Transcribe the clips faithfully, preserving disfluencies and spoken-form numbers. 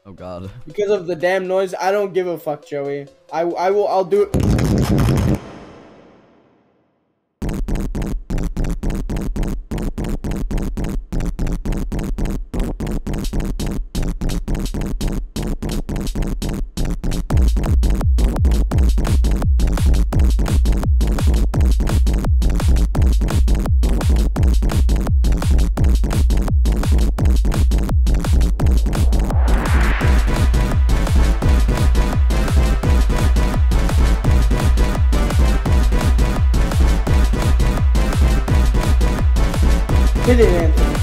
Oh god. Because of the damn noise, I don't give a fuck, Joey. I I will I'll do it. Hit it, Anthony.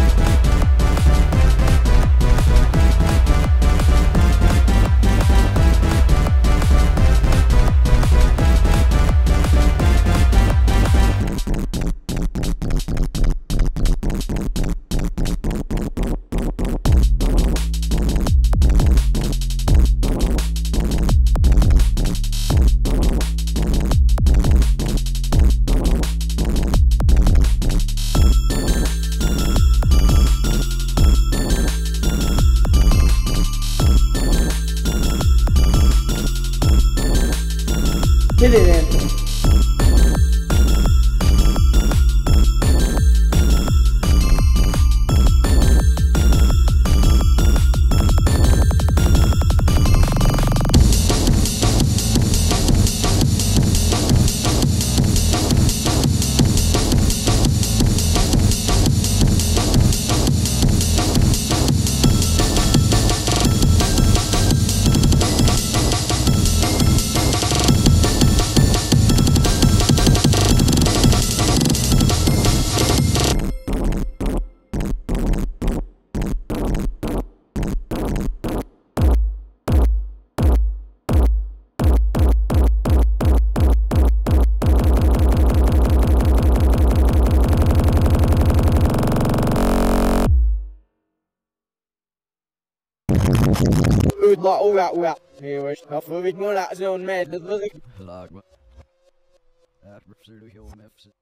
Hit it, Anthony. Ui, bỏ ui ạ, ui ạ. Hiểu, nó vừa vịt mua lại rồi mẹ, nó vừa vịt. Lag. Ja, absoluut heel mef.